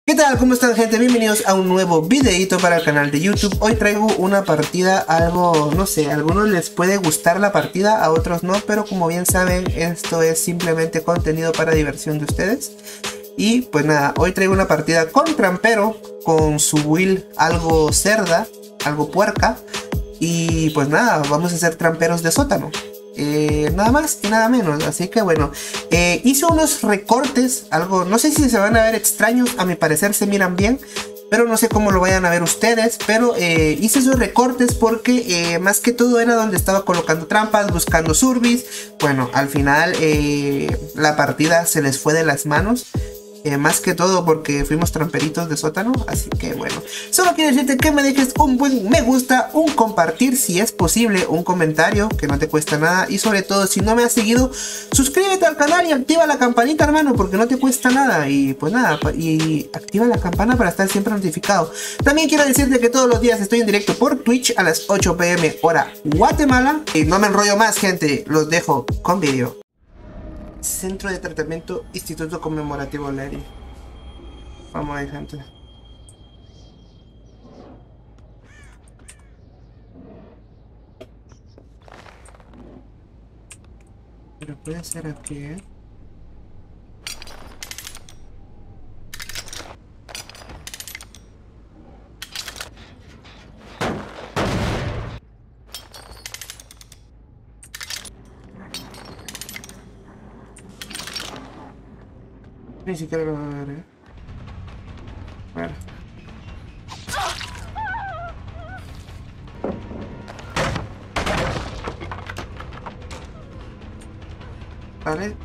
¿Qué tal? ¿Cómo están, gente? Bienvenidos a un nuevo videito para el canal de YouTube. Hoy traigo una partida algo, no sé, a algunos les puede gustar la partida, a otros no, pero como bien saben, esto es simplemente contenido para diversión de ustedes. Y pues nada, hoy traigo una partida con Trampero, con su build algo cerda, algo puerca. Y pues nada, vamos a ser tramperos de sótano. Nada más y nada menos, así que bueno, hice unos recortes, algo, no sé si se van a ver extraños, a mi parecer se miran bien, pero no sé cómo lo vayan a ver ustedes, pero hice esos recortes porque más que todo era donde estaba colocando trampas, buscando surbis. Bueno, al final la partida se les fue de las manos. Más que todo porque fuimos tramperitos de sótano. Así que bueno, solo quiero decirte que me dejes un buen me gusta, un compartir si es posible, un comentario que no te cuesta nada. Y sobre todo, si no me has seguido, suscríbete al canal y activa la campanita, hermano, porque no te cuesta nada. Y pues nada, y activa la campana para estar siempre notificado. También quiero decirte que todos los días estoy en directo por Twitch a las 8 p.m. hora Guatemala. Y no me enrollo más, gente, los dejo con vídeo. Centro de Tratamiento Instituto Conmemorativo Leri. Vamos ahí, gente. Pero puede ser aquí, ¿eh? Ni siquiera lo va a ver, ¿eh? Bueno. Vale.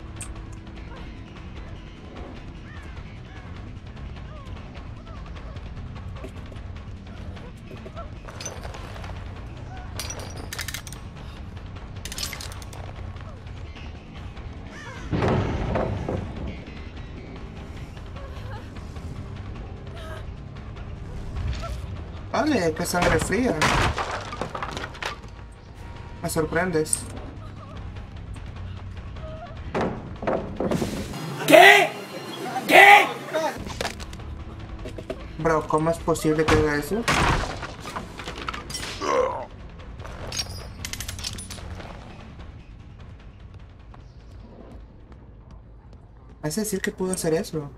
Vale, qué sangre fría. Me sorprendes. ¿Qué? ¿Qué? Bro, ¿cómo es posible que haga eso? ¿Vas a decir que pudo hacer eso?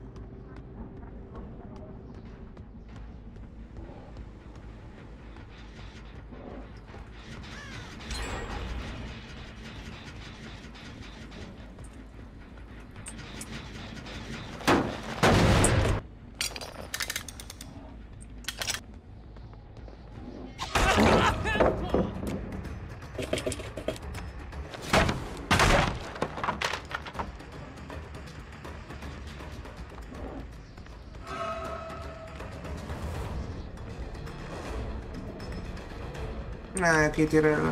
Nada, aquí tíralo.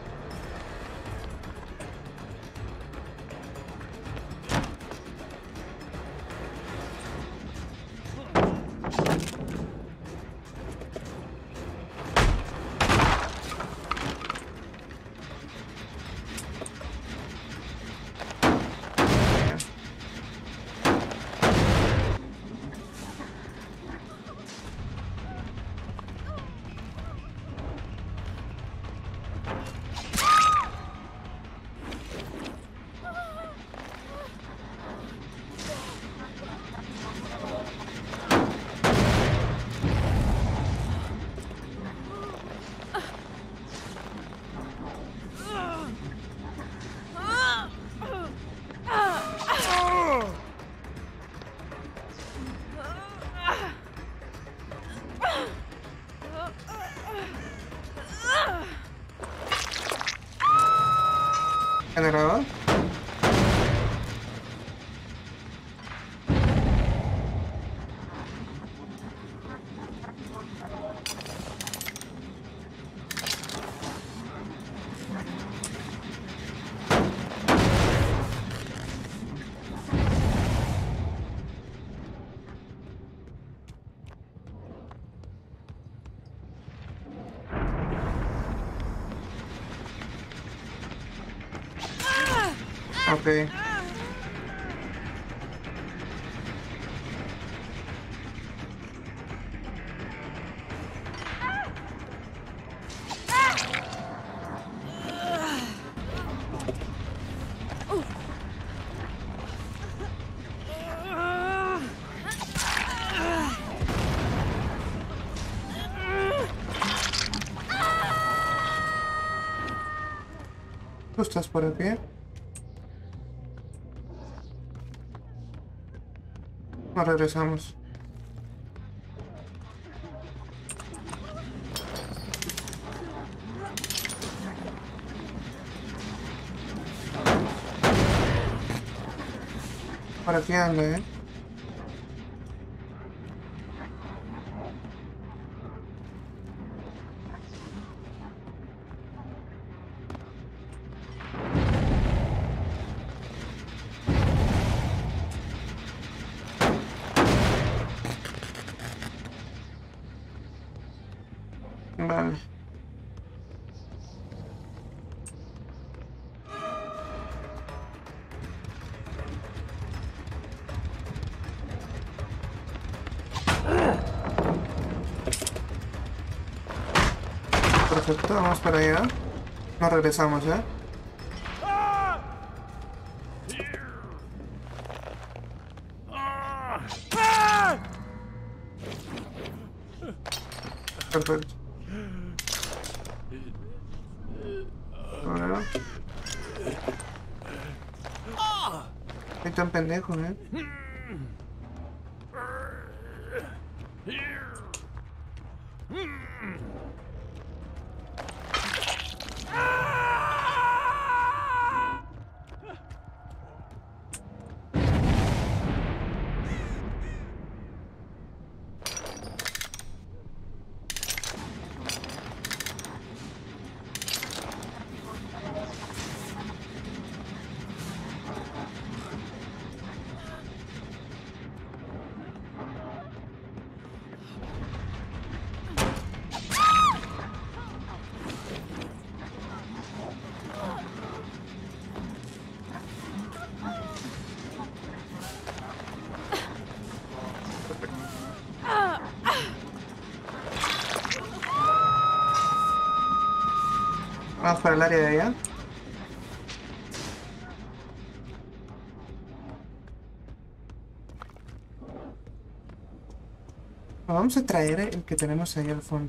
Generador. Ok. ¿Tú estás por aquí? Nos regresamos. Por aquí anda, Vale. Perfecto, vamos para allá. Nos regresamos, Perfecto. Bueno. Estoy tan pendejo, Vamos para el área de allá. Vamos a traer el que tenemos ahí al fondo,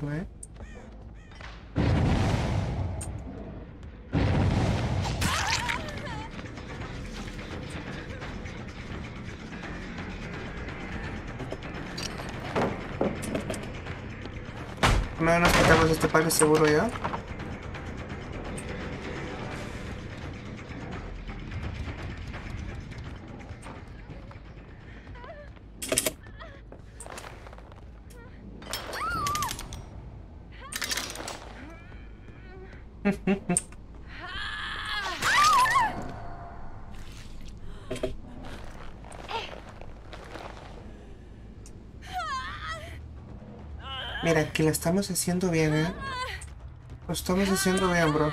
No nos quitamos este pack seguro ya. Mira, que la estamos haciendo bien, Lo estamos haciendo bien, bro.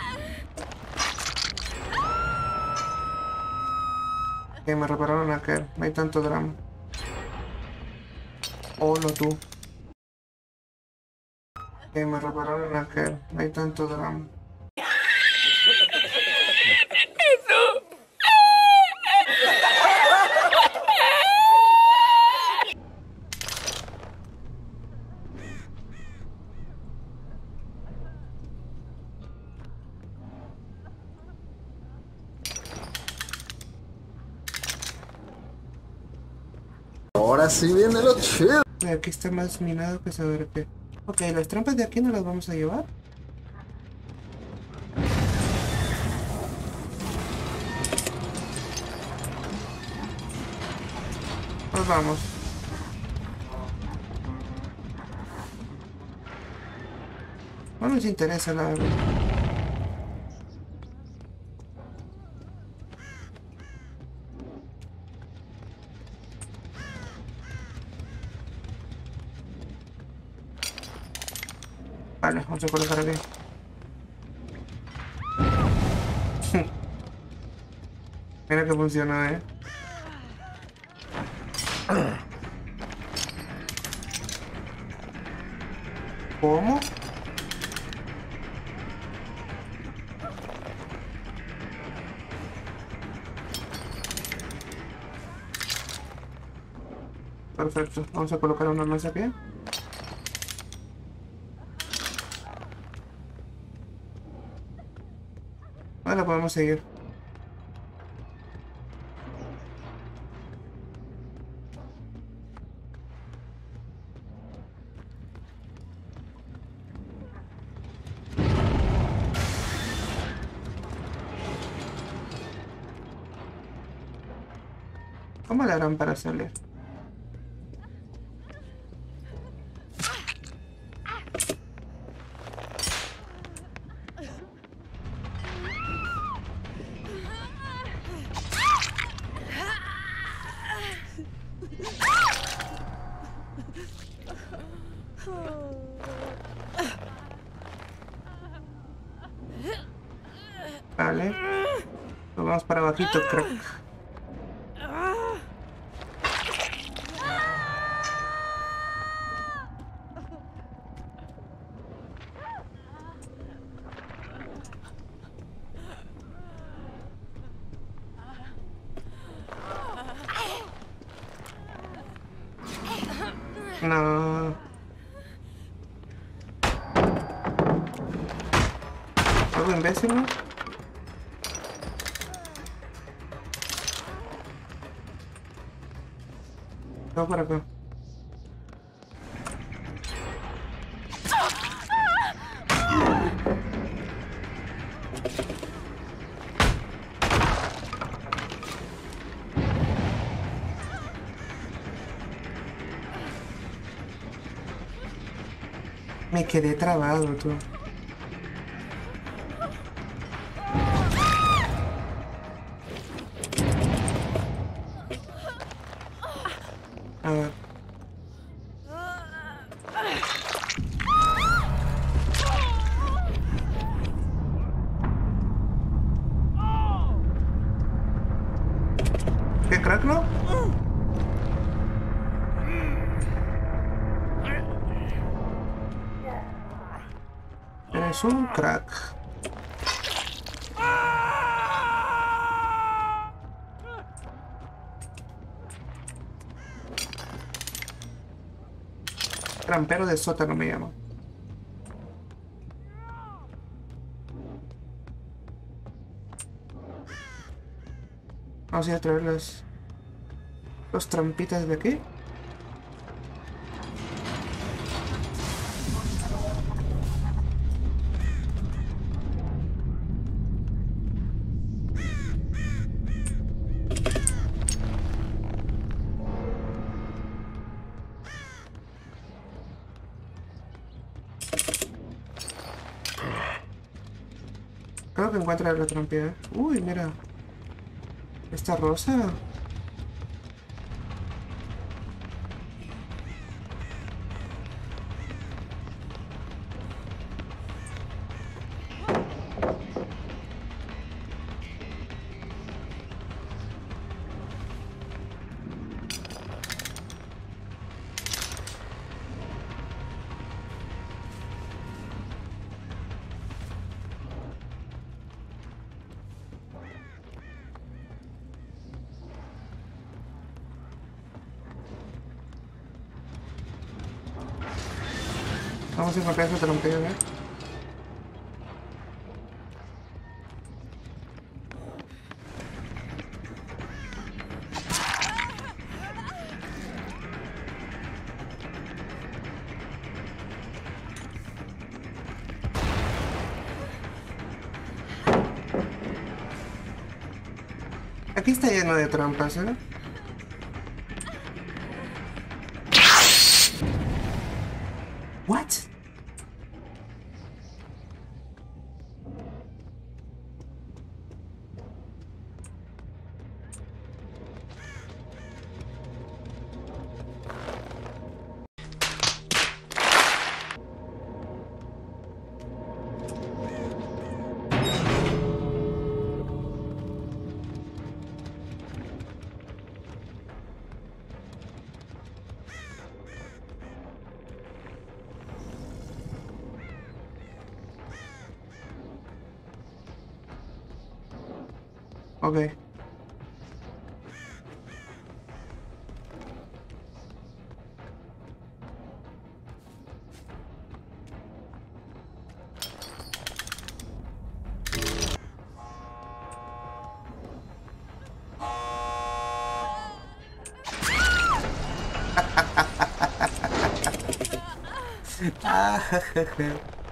Que me repararon aquel. No hay tanto drama. Oh, no tú. Que me repararon aquel. No hay tanto drama. Ahora sí viene lo chido. Aquí está más minado que saber qué. Ok, las trampas de aquí no las vamos a llevar. Nos vamos. No nos interesa la verdad. Vale, vamos a colocar aquí. Mira que funciona, ¿Cómo? Perfecto, vamos a colocar una más aquí. Bueno, lo podemos seguir. ¿Cómo le harán para salir? Vale. Nos vamos para abajito, crack. No. ¿Algo imbécil, no? No, para acá. Me quedé trabado, tú. A ver. ¿Qué crack, no? Eres un crack. Trampero de sótano me llama. Vamos a ir a traer los trampitas de aquí. Creo que encuentra la trampilla. Uy, mira. Esta rosa. Vamos a encontrar esa trampilla, ¿eh? Aquí está lleno de trampas, ¿eh? What? Ok. Ah, jajaja.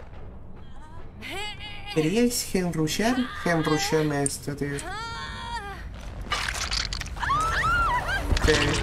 ¿Queríais enrullar? Enrullame esto, tío. Ok.